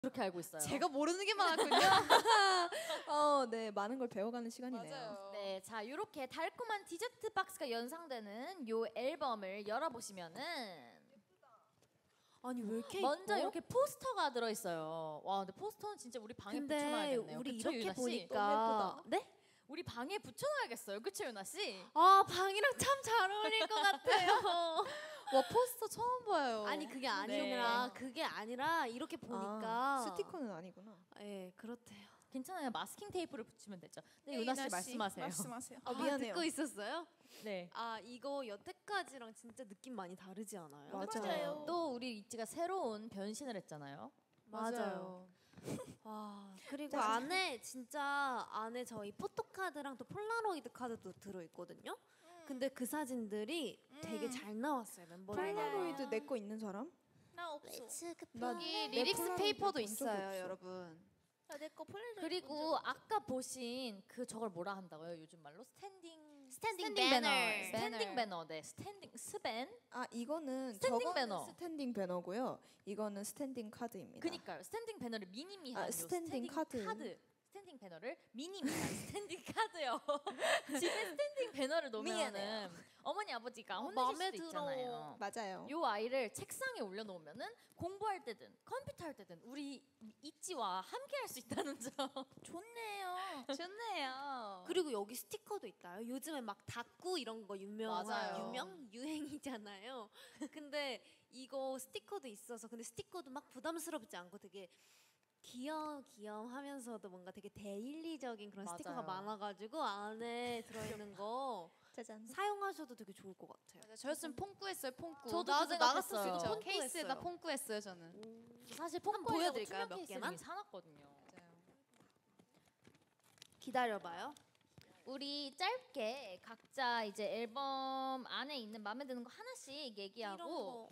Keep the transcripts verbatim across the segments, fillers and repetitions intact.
그렇게 알고 있어요. 제가 모르는 게 많았군요. 어, 네, 많은 걸 배워가는 시간이네요. 맞아요. 네, 자 이렇게 달콤한 디저트 박스가 연상되는 요 앨범을 열어보시면은 아니 왜 이렇게 먼저 이뻐? 이렇게 포스터가 들어있어요. 와, 근데 포스터는 진짜 우리 방에 근데 붙여놔야겠네요. 우리 그쵸, 이렇게 유나 씨? 보니까 네? 우리 방에 붙여놔야겠어요. 그쵸, 유나 씨? 아 방이랑 참 잘 어울릴 것 같아요. 와 포스터 처음 봐요. 아니 그게 아니라 네. 그게 아니라 이렇게 보니까 아, 스티커는 아니구나. 예 그렇대요. 괜찮아요. 마스킹 테이프를 붙이면 되죠. 네, 네, 유나 씨 유나 씨, 말씀하세요. 말씀하세요. 아, 미안해요. 듣고 있었어요? 네. 아 이거 여태까지랑 진짜 느낌 많이 다르지 않아요? 맞아요. 또 우리 이치가 새로운 변신을 했잖아요. 맞아요. 와 그리고 자, 안에 진짜 안에 저희 포토카드랑 또 폴라로이드 카드도 들어있거든요. 근데 그 사진들이 되게 잘 나왔어요 멤버들. 폴라로이드 내 거 있는 사람? 나 없어. 나 여기 내 리릭스 폴라로이드 페이퍼도 본 적이 있어요, 없어. 여러분. 내거 폴라로이드. 그리고 아까 보신 그 저걸 뭐라 한다고요? 요즘 말로 스탠딩 스탠딩 배너. 스탠딩 배너. 배너. 네, 스탠딩 스밴. 아, 이거는 스탠딩 저거는 배너. 스탠딩 배너고요. 이거는 스탠딩 카드입니다. 그니까요. 스탠딩 배너를 미니미한 아, 요 스탠딩 카드. 스탠딩 배너를 미니미한 스탠딩 카드요. 집에 스탠딩 배너를 놓으면은 어머니 아버지가 혼내실 마음에 수도 들어. 있잖아요. 맞아요. 요 아이를 책상에 올려놓으면은 공부할 때든 컴퓨터 할 때든 우리 이치와 함께 할 수 있다는 점. 좋네요. 좋네요. 그리고 여기 스티커도 있다요. 요즘에 막 닭구 이런 거 유명 맞아요. 유명 유행이잖아요. 근데 이거 스티커도 있어서 근데 스티커도 막 부담스럽지 않고 되게 귀여귀여하면서도 뭔가 되게 데일리적인 그런 맞아요. 스티커가 많아가지고 안에 들어있는 거 짜잔. 사용하셔도 되게 좋을 것 같아요. 맞아, 저였으면 퐁꾸했어요, 퐁꾸. 저도 나도 그 나갔었을 생각했어요. 때 퐁꾸 케이스에다 했어요. 퐁꾸했어요, 저는. 사실 한번 폰코에다가 보여드릴까요, 투명 몇 케이스를 개만? 이미 사놨거든요. 기다려봐요. 우리 짧게 각자 이제 앨범 안에 있는 마음에 드는 거 하나씩 얘기하고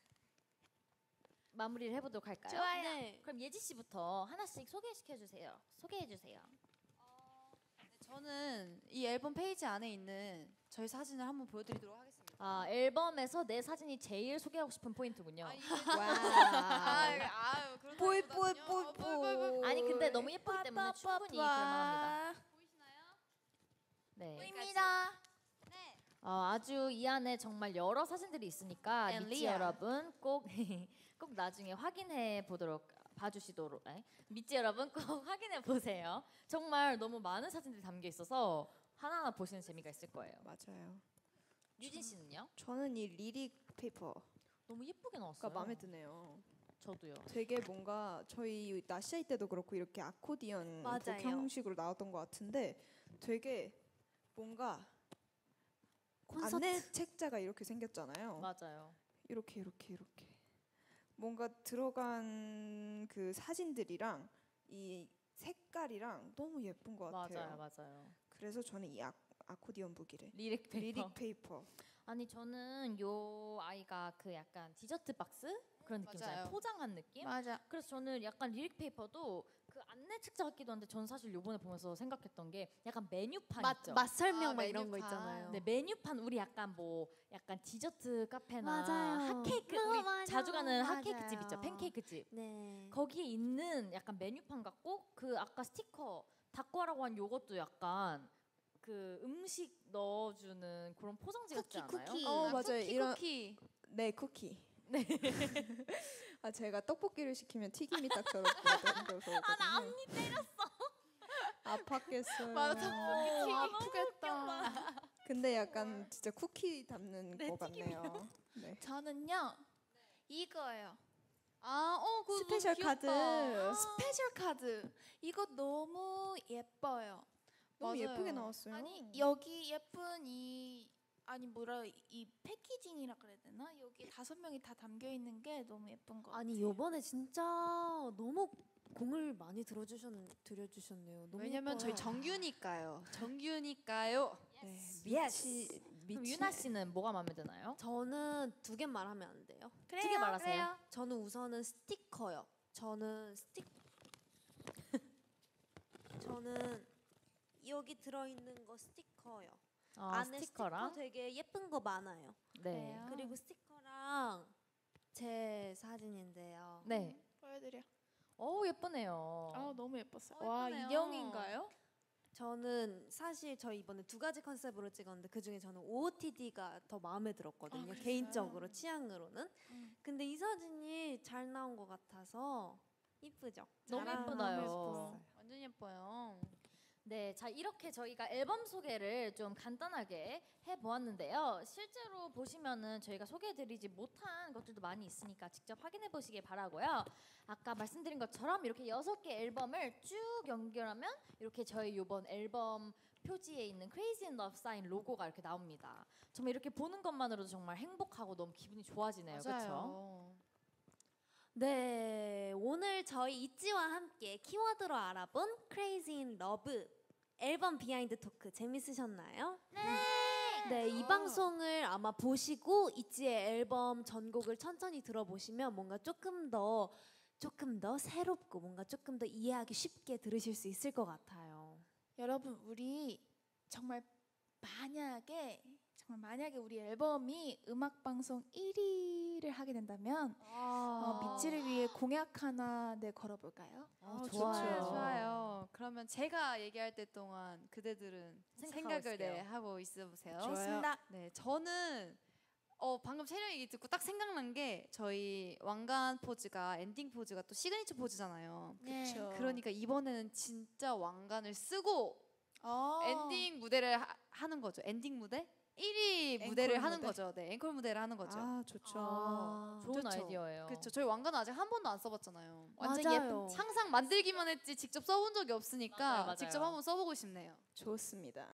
마무리를 해보도록 할까요? 좋아요. 네. 그럼 예지 씨부터 하나씩 소개시켜 주세요. 소개해 주세요. 저는 이 앨범 페이지 안에 있는 저희 사진을 한번 보여드리도록 하겠습니다. 아, 앨범에서 내 사진이 제일 소개하고 싶은 포인트군요. 아, 이게 와. 아유, 뽀이, 뽀이, 뽀이, 뽀이. 아니 근데 너무 예쁘기 때문에 충분히 그럴만합니다. 보이시나요? 네. 보입니다. 네. 어, 아주 이 안에 정말 여러 사진들이 있으니까 And 미찌 Leah. 여러분 꼭 꼭 나중에 확인해 보도록 봐주시도록 에? 미찌 여러분 꼭 확인해 보세요. 정말 너무 많은 사진들이 담겨 있어서 하나하나 보시는 재미가 있을 거예요. 맞아요. 유진 씨는요? 저는 이 리릭 페이퍼가 너무 예쁘게 나왔어요. 마음에 드네요. 저도요. 되게 뭔가 저희 나시아이 때도 그렇고 이렇게 아코디언 맞아요. 곡 형식으로 나왔던 것 같은데 되게 뭔가 콘서트. 안내 책자가 이렇게 생겼잖아요. 맞아요. 이렇게 이렇게 이렇게 뭔가 들어간 그 사진들이랑 이 색깔이랑 너무 예쁜 것 같아요. 맞아요, 맞아요. 그래서 저는 이 아, 아코디언 부기를 리릭 페이퍼. 리릭 페이퍼. 아니 저는 요 아이가 그 약간 디저트 박스 그런 느낌이잖아요. 맞아요. 포장한 느낌. 맞아. 그래서 저는 약간 리릭 페이퍼도 그 안내 책자 같기도 한데 전 사실 요번에 보면서 생각했던 게 약간 메뉴판 맛, 있죠. 맛 설명 아, 막 이런 거 메뉴판. 있잖아요. 네, 메뉴판 우리 약간 뭐 약간 디저트 카페나 맞아요. 핫케이크 어, 우리 맞아. 자주 가는 맞아요. 핫케이크 집 있죠. 팬케이크 집. 네. 거기에 있는 약간 메뉴판 같고 그 아까 스티커 닭과라고 한 요것도 약간 그 음식 넣어주는 그런 포장지 같지 쿠키, 않아요? 쿠키. 어 아, 맞아요. 쿠키, 이런 쿠키. 네 쿠키. 네. 아 제가 떡볶이를 시키면 튀김이 딱 저렇게 던져서 아나 앞니 때렸어. 아팠겠어요. 맞아, 떡볶이 아프겠다. 근데 약간 진짜 쿠키 담는 네, 거 같네요. 네. 저는요 이거예요. 아, 어, 그거 스페셜 너무 귀엽다. 카드. 스페셜 카드. 이거 너무 예뻐요. 너무 맞아요. 예쁘게 나왔어요. 아니 여기 예쁜 이 아니 뭐라 이 패키징이라 그래야 되나? 여기 다섯 명이 다 담겨 있는 게 너무 예쁜 것 아니 같아요. 요번에 진짜 너무 공을 많이 들어주셨 들여주셨네요. 너무 왜냐면 저희 예뻐요. 정규니까요. 정규니까요. 네. 예스. 미치 그럼 미치. 유나 씨는 뭐가 마음에 드나요? 저는 두 개 말하면 안 돼요. 그래요, 두 개 말하세요. 그래요. 저는 우선은 스티커요. 저는 스틱 저는 여기 들어있는 거 스티커요. 아, 안에 스티커랑 스티커 되게 예쁜 거 많아요. 네. 그래요? 그리고 스티커랑 제 사진인데요. 네. 보여드려. 어우 예쁘네요. 아 너무 예뻤어요. 어, 와 예쁘네요. 인형인가요? 저는 사실 저 이번에 두 가지 컨셉으로 찍었는데 그 중에 저는 오오티디가 더 마음에 들었거든요. 아, 그랬어요? 개인적으로 취향으로는. 음. 근데 이 사진이 잘 나온 것 같아서 이쁘죠. 너무 잘한 예쁘다요. 것 같았어요. 완전 예뻐요. 네, 자 이렇게 저희가 앨범 소개를 좀 간단하게 해보았는데요. 실제로 보시면은 저희가 소개해드리지 못한 것들도 많이 있으니까 직접 확인해 보시길 바라고요. 아까 말씀드린 것처럼 이렇게 여섯 개 앨범을 쭉 연결하면 이렇게 저희 이번 앨범 표지에 있는 Crazy in Love Sign 로고가 이렇게 나옵니다. 정말 이렇게 보는 것만으로도 정말 행복하고 너무 기분이 좋아지네요. 그렇죠? 맞아요. 네, 오늘 저희 있지와 함께 키워드로 알아본 Crazy in Love 앨범 비하인드 토크 재밌으셨나요? 네. 네, 이 방송을 아마 보시고 있지의 앨범 전곡을 천천히 들어보시면 뭔가 조금 더 조금 더 새롭고 뭔가 조금 더 이해하기 쉽게 들으실 수 있을 것 같아요. 여러분 우리 정말 만약에 정말 만약에 우리 앨범이 음악 방송 일 위를 하게 된다면 어, 미찌를 위해 공약 하나 네 걸어볼까요? 아, 좋아요. 좋아요. 좋아요. 그러면 제가 얘기할 때 동안 그대들은 생각하고 생각을 네, 있을게요. 하고 있어 보세요. 좋습니다. 네, 저는 어 방금 채령 얘기 듣고 딱 생각난 게 저희 왕관 포즈가 엔딩 포즈가 또 시그니처 포즈잖아요. 그렇죠. 그러니까 이번에는 진짜 왕관을 쓰고 어. 엔딩 무대를 하, 하는 거죠. 엔딩 무대? 일 위 무대를 앵콜 하는 무대? 거죠. 네, 앵콜 무대를 하는 거죠. 아 좋죠. 아, 좋은 좋죠. 아이디어예요. 그렇죠. 저희 왕관은 아직 한 번도 안 써봤잖아요. 완전 맞아요. 예쁜. 항상 만들기만 했지 직접 써본 적이 없으니까 맞아요, 맞아요. 직접 한번 써보고 싶네요. 좋습니다.